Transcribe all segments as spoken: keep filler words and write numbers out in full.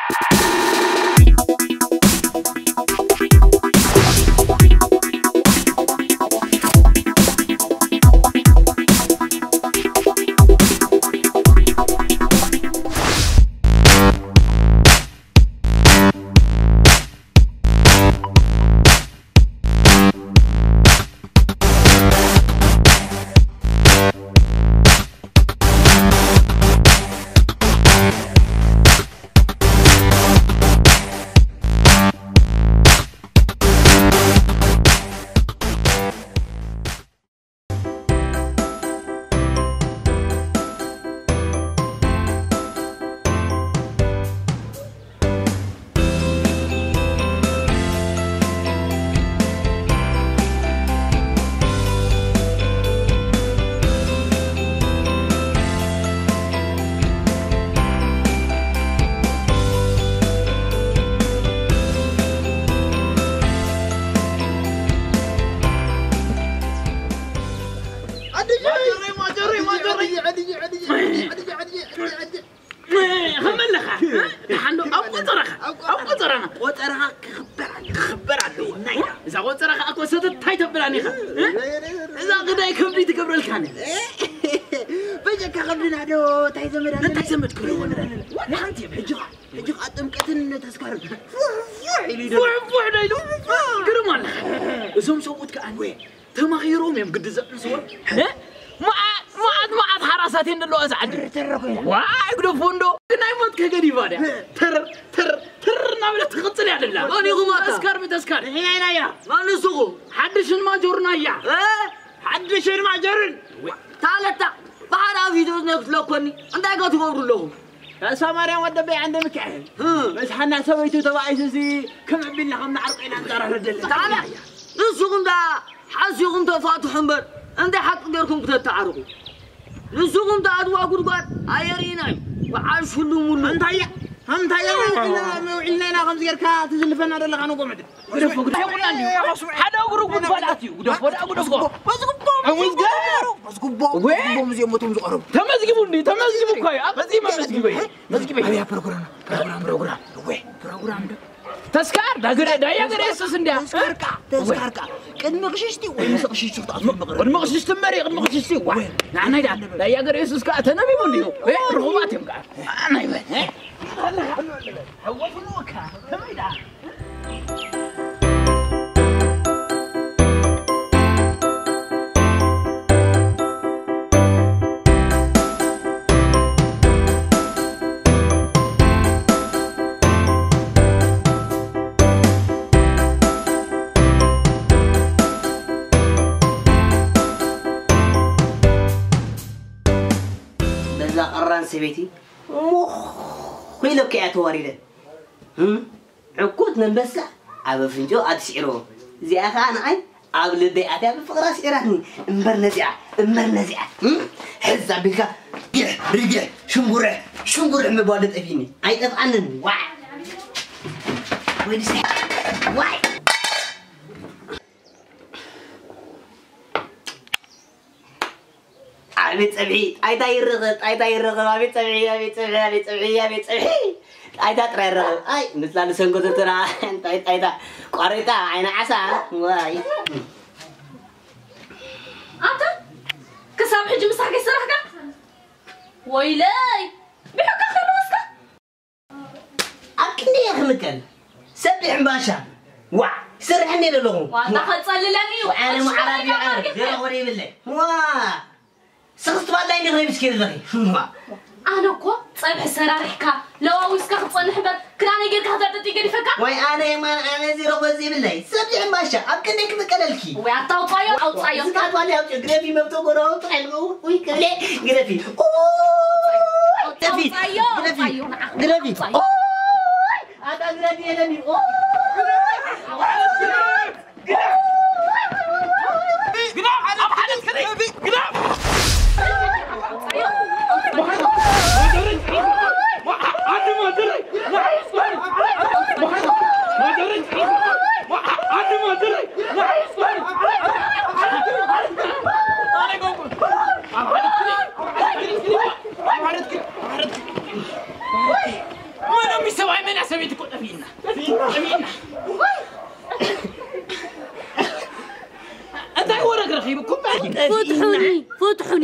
ساماريان ودبي عند مكعب بس حنا سويتو تبعيسي كم عبينا خمنا عرقينا نطرح رجل تعالى نسوقم دا حاسيقم تفاتو حنبر انت حق ديركم بتتعرقوا نسوقم دا ادوا غدغاد ايريناي وعاش كله مولو انت يا هم تايا موعلنا خمس غيركا تزلفنا دل خانو قمد غدف غدف حدا غرو غدفالاتي غدف ودا غدف عويز قالوا مسكوبو مسكوبو مزيو متوم زقرب تمزغبو ني تمزغبو كاي ابزي ما مزغبي مزغبي يا بروجرام بروجرام بروجرام وي بروجرام تسكار دا غدا دا يا غدا اسس اندا تسكاركا تسكاركا قد ما غششتي وي ما غششتي قد ما غششت مري قد ما غششتي وي نحن دا دا يا غدا اسس كا تنبي بنديو وي رغباتهم كا انا يبه هو فلوكا كميدا سبيتي مخ خيلو كيات واريده هم عقود نبسا ابا فنجو اتشيرو زي اخانا اي ابل دي اتي بفقراس ايراني امبر نزيع امبر نزيع حزا بك رجع شنبره شنبره مبالد ابيني اي طفعنن واي وين سي واي أبيت أبيت أي تاير رغد أي تاير رغد أبيت أبيت أبيت أبيت أبيت أبيت أبيت أي تاير رغد أي مثل نسنجو ترى أنت أي أي تا قريتا عين عسى واي أنت كسب حجم ساكي سرحك ويلاي بحق خلوصك أكني يا خمكن سبح باشا وا سرحني للغو وأنت ختصللني وأنا معربي عارف غير غريب اللي وا سقط والله إني غريب سكير ذي أنا كو صيب السرارحك لو أوسك ختصلح بر كراني غير كهذا تيجي فكا واي أنا يا مان أنا زيرو بزي بالله سبح باشا أكني كذا كلالكي ويعطوا طايو أو طايو سكات والله أو جرافي مبتو قرو حلو وي كله جرافي أوه جرافي جرافي جرافي أوه هذا جرافي يا نبي أوه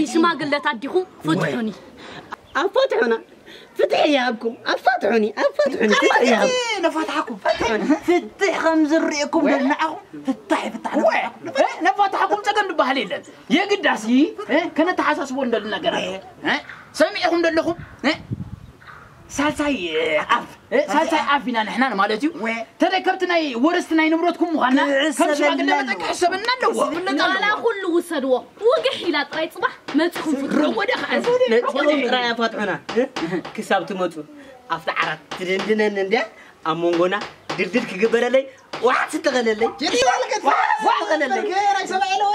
شماغلت اديكم فتحوني أفتحنا فتح يا أبكم أفتحوني أفتحوني فتح يا أب نفتحكم فتحوني فتح خمس رئيكم بالمعكم فتح فتح نفتحكم تكن بحليل يا قداسي كانت حاسس وندل نجار ها سامعكم دلكم سالساي عف سالساي عفينا نحن مالتيو تذكرتنا ورثنا نمرتكم وغنا كم شو قلنا بدك حسبنا لو انا كل وسدوا وقح الى طري صباح ما تخون فترو ودا خاز ترى فتحنا كساب تموتوا افتح عرات تدندن انده امونغونا دردر كغبر لي واحد تغلل لي واحد غلل لي كيرا سبعي لو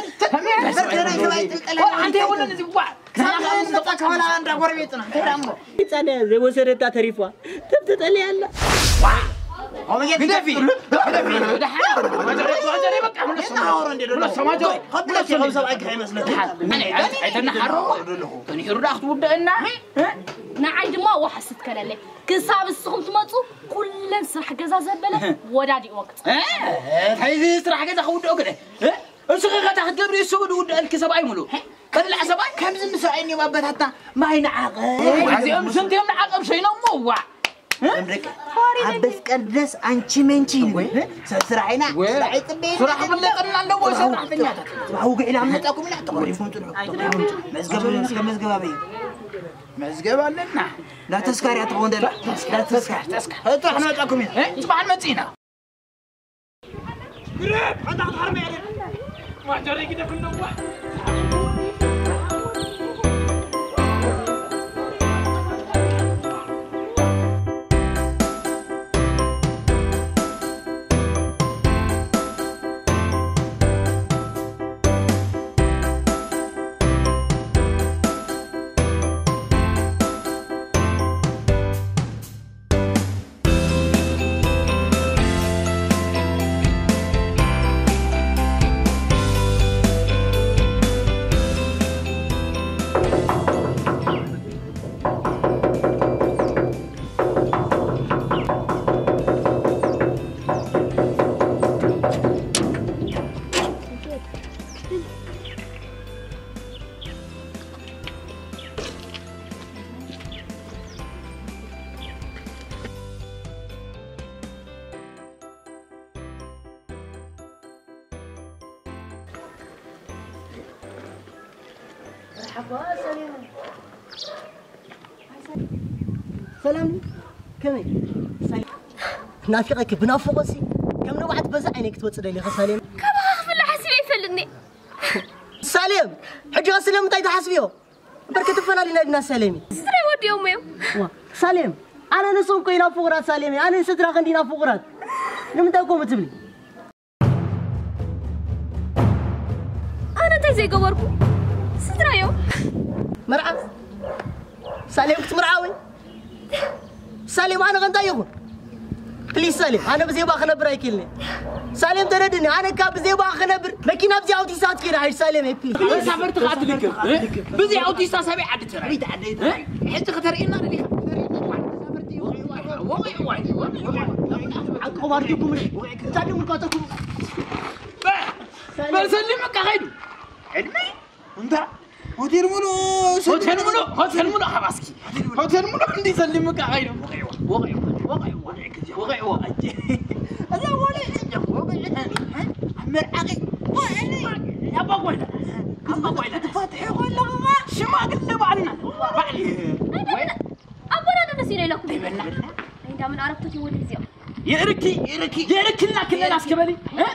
انت ولا نزي واحد كان نطاك ولا عند غربيتنا ترامو تصنع زي وسرتا تريفوا تبتطلي يلا هو ما يدفي يدفي ده حاول ما جري ما جري بقى من السماء ولا السماء جاي قبل شيء سبعك هي مسلك انا عيتنا حرو كان يرد اخذ ودنا نعيد ما وحست كلله كساب السخم تمصو كلن صح جزا زبله ودادي وقت اه هاي صح جزا خودو كده اسغا تخدبري سود ود الكسب ايملو كلا سباي كم زم سايني ما بتاتا ما ينعق عزيم سنتي من عقب شي نو موع امريكا عبس قدس انشي منشي سرعينا سرعي طبي صراحه بلقنا ندو سرعتنياتك هو قيل عملتكم لا تقريفون مزغب مزغب مزغب ابي مزغب لنا لا تسكر يا تقون لا لا تسكر تسكر هاتوا احنا نطاكم هنا صباح المتينا قريب انت حرمي عليك ما جري كده كنا واحد سلام كمي سلام نافقك بنافقسي كم نوعد بز عينك توصل لي خسالم كما خفل حسبي يفلني سلام حجي غسلم متى تحسبيو بركه فنالي نادنا سلامي سري ودي يومي سلام انا نصوم كينا فقرات سلامي انا سترا خندينا فقرات لمتى قوم تبلي انا تزي قبركو سترايو مرعى سلام كنت مرعاوي سالم انا غنطيقو بليز سالم انا بزي باخ نبر ايكلني سالم تردني انا كاب بزي باخ نبر ماكينه بزي اوتي سات كده هاي سالم بليز سافرت قاتلك بزي اوتي سات سبع عد ترى عيد عديت حتى خطرينا اللي سافرتي وقعي وقعي عقب ارجوكم تعالوا مقاتكم بسلمك غير علمي انت هوتيل مولو هوتيل مولو هوتيل مولو حباسكي هوتيل مولو عندي سلمك غير وقعي وقعي وقعي وقعي وقعي وقعي هذا هو اللي وقعي مرعقي يا ابا وين ابا وين تفاتح ولا ما شما قلت بعنا بعلي ابونا انا نسينا لكم انت من عرفتوا تولي زيو يركي يركي يركلنا كلنا ناس كبلي ها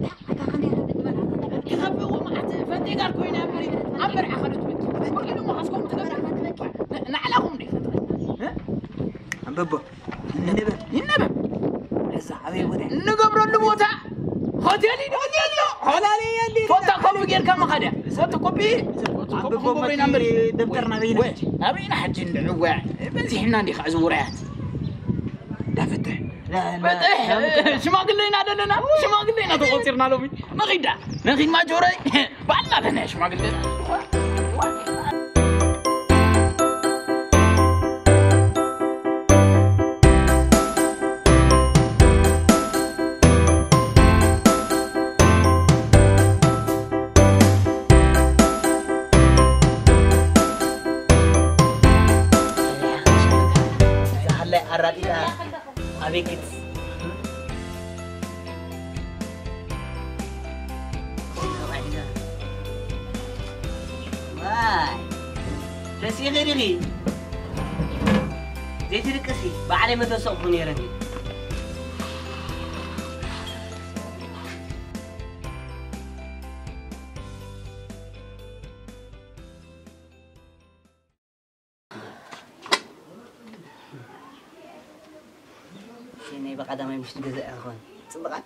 يخبي وما فدي قال كوين امري امر اخذت بنت وقالوا ما حسكم تقبل نعلهم دي ها بابا النبا النبا لسه حبيبي نقبر الموتى هوتيلي هوتيلي هولالي يلي فوتا كوبي غير كم خدا فوتا كوبي كوبي امري دفترنا بينا ابينا حج العواع بنزي حنا ندي خازورات دا فتح لا لا شو ما قلنا لنا شو ما قلنا تغوتيرنا لو نغيدا نغيد ما جوري بعدنا لنا شو ما قلنا أبيكت واي رسي غيري غير زي تركسي بعلي ما تسوقني يا ربي شيني بقى دام مش تجزء أخوان صدقت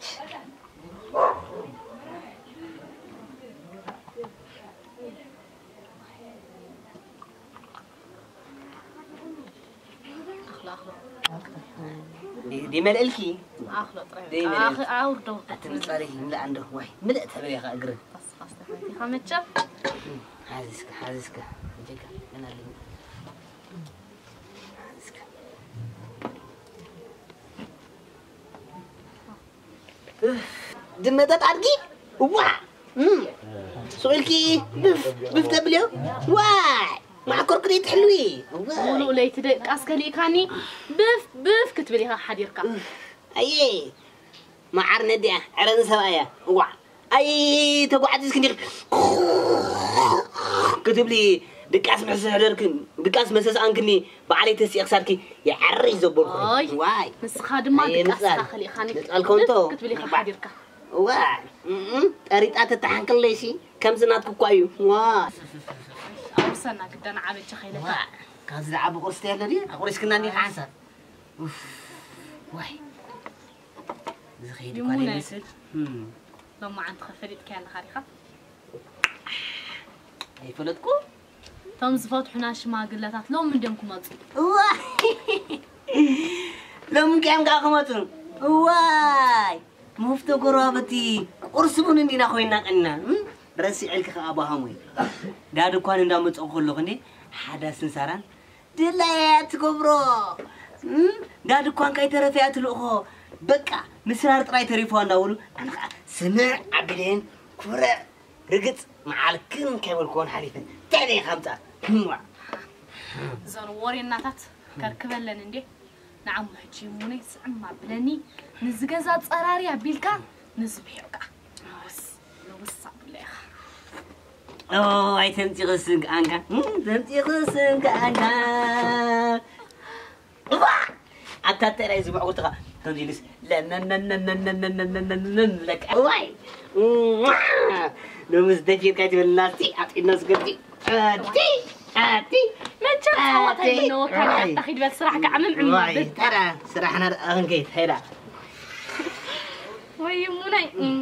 دي ملقلكي اخلط طيب دي اخ اورده أتنصاري لا عنده واي ملأت بيا أقرأ بس خلاص تفهمتي خمتشف حازسك حازسك جيك أنا اللي حازسك دمتات عرقي واي سؤالكي بف بف تبليو واي مع كركريت حلوي قولوا لي تدق اسكلي كاني بف بف كتبليها حديركا اي ما عرنا دي عرنا سوايا وا اي تقعد اسكني كتب لي دقاس مسس حدركن دقاس مسس انكني بعلي تسي اخساركي يعري زبر واي مسخا دما دقاس خلي خاني قالكونتو كتبليها حديركا واي اريد اتتحنكل ليشي كم زناتكو كايو وا أوصلنا قدنا عامل شخيلة وا كان زعب قرصتي هذي قرص كنا ني حاسب اوف واي زخيدي قالي مثل امم لو ما عند خفريت كان خارخه اي فلتكو تم زفاتحنا شماغلاتات لو من دمكم مص واي لو من كام قاقمتو واي مفتو قرابتي قرص بون اندينا خوينا قنا رسي علك خاباهموي دادو كان اندامص خلو خني حدا سنساران دلايات كبرو دادو كان كاي ترفيات لخو بقى مسرار طراي تريفو انداولو انا سمع عبدين كوره رقت معالكن كيبل كون حليفه تاني خمسه زون وري الناتات كركبلن اندي نعم حجي موني سعما بلني نزغزا صراريا بيلكا نزبيوكا بس لوصا بلاخ اوه اي تنتي غسنك انكا تنتي غسنك انكا أنت ترى يزبع قلتها تنجلس لا لا لا لا لا لا لا لا لا لك واي لو مزدجين كاتب الناس تي أعطي الناس قلبي أعطي أعطي ما تشوف صوت هاي إنه كان تاخد بس صراحة كعمم واي ترى صراحة أنا أغنيت هيدا وي مني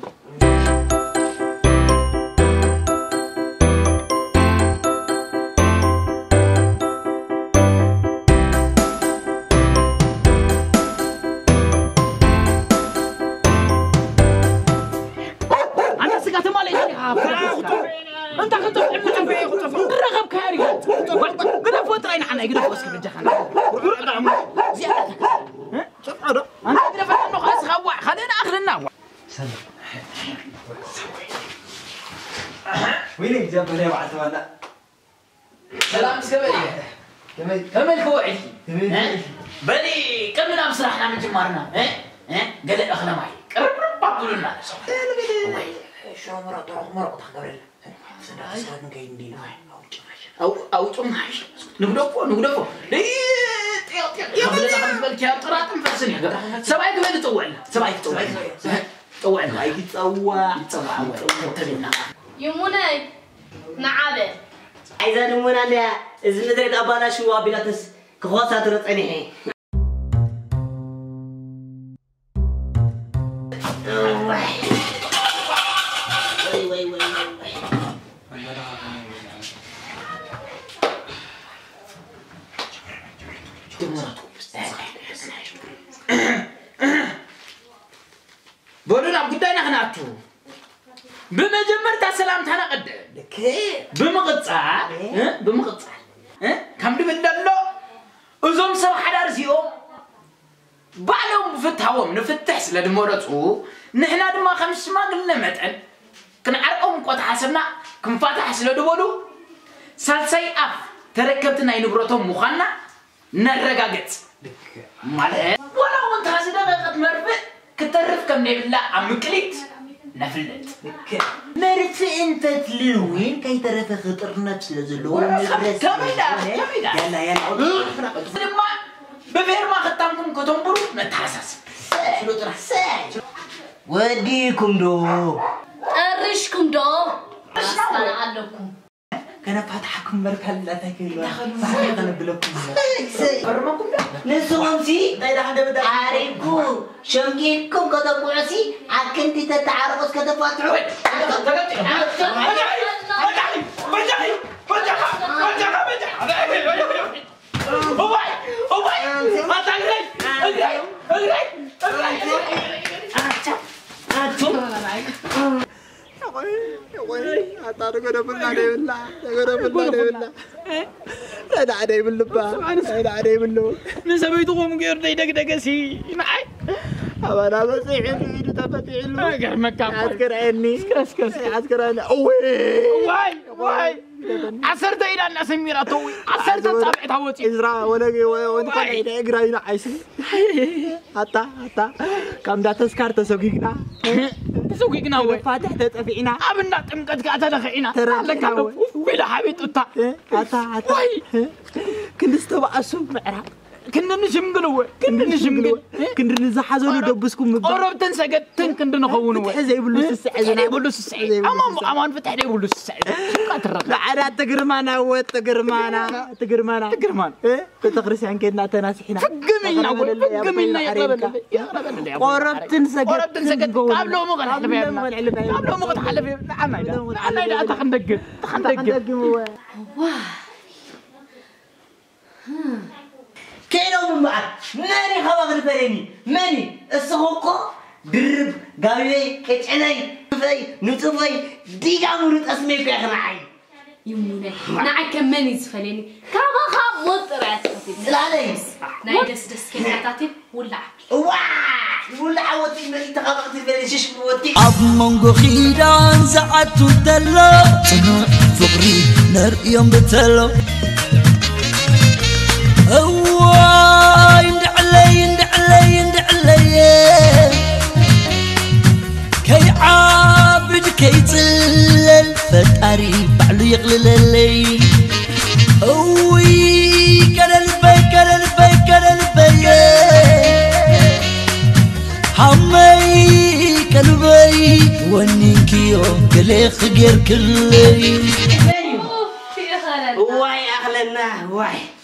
انت كنت عم في خطف رغب كاري قرف وطرين حنا يقرف واسك بالجخان زياده ها شوف عرب انا قرف انه خلاص خوع خلينا اخرنا وين جاب لي وعد ولا سلام سكبلي كمل كمل كوعي بني كم من مسرحنا من جمارنا ها ها قال اخنا معي قرب قولوا لنا شو مرات مرات خبر سنة كاين دي أو أو تماش نقدفو نقدفو ليه تيا تيا قبل أن نقبل كيا طرات مفسني سبعي قبل تطوعنا سبعي تطوعنا تطوعنا أي تطوع تطوع تبينا يموني نعابه عايزة نمونا ليا إذا ندريت أبانا شو أبيلاتس كخواصة ترطعني هي وي وي وي بقولنا بدينا هناتو بمجمر تسلام تنا قد لك بمقطع بمقطع كم دي بندلو أزوم سب حدا رزيو بعلهم بفتحهم نفتح سلا دمورتو نحنا دما خمس ما قلنا متن كنعرقهم قط حسبنا كنفاتح سلا دبولو سالسي أف تركبتنا ينبرتهم مخنا نرقاقت مالها ولا وانت هسدقة مرفق كترف كم نبلا عم كليت نفلت مرت انت تلوين كي ترى خطر نفس لزلو كميدا كميدا يلا يلا لما بفير ما ختمكم كتنبرو نتحسس شنو ترى وديكم دو أرشكم دو أصلا عليكم كان فاتحكم مركل لا تاكلوا صحيح انا بلكم برمكم نسوهم سي عارفكم شمكينكم كتبوا سي عكنتي تتعرفوا كتفاتحوا أتارو كده بلنا ده بلنا كده بلنا ده بلنا لا عادي باللبا لا عادي باللو نسبيتكم غير ديك ديك سي معي أنا بس عندي تفتح له غير مكان عسكر عيني كاس كاس عسكر عيني أوه واي واي عصرت إلى الناس ميراتوي عصرت تابعت هوتي إزرا وانا وانا كان عيني إجرا هنا عايشين حتى حتى كم ده تذكر تسوقينا تسوقينا هو فاتح تتفقينا أبنا تمكت قاعدة دخينا ترى لك ولا حبيت أتا حتى حتى كنت استوى أسوق معها كنا نجم قلوة كنا نجم قل كنا نزحزون ودبسكم قرب تنسجد تن كنا نخونه حزي بلوس السعيد حزي بلوس السعيد أمام أمان فتح لي بلوس السعيد لا أنا تقرمانا وتقرمانا تقرمانا تقرمان إيه تتغرس عن كنا تناسحنا فقمينا فقمينا يا رب قرب تنسجد قرب تنسجد قابلوا مغل حلبي قابلوا مغل حلبي نعم هيدا نعم هيدا تخندق تخندق كيلو من بعد ماني خواغ الفريني ماني السخوكو درب قاوي كتعني في نطفي ديقا مرود اسمي في اخنعي يموني نعي كماني زفليني كابا خاب مطرع تفتي سلالي ناي دس دس كناتاتي ولا واح ولا عوتي مالي تخافقت الفريني شش بوتي أب منغو خيدان زعتو تلو صنع فقري نر يوم بتلو هواي ندعلي ندعلي ندعلي كي عابد كي تلل فتاري بعلو يقلل لي هوي كلل بي كلل بي كلل بي حمي كلبي ونينكيو كليخ غير كلي واي اغلنا واي